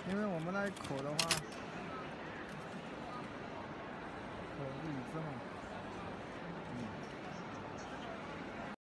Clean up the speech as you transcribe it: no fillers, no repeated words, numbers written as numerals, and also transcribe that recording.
因为我们那口的话。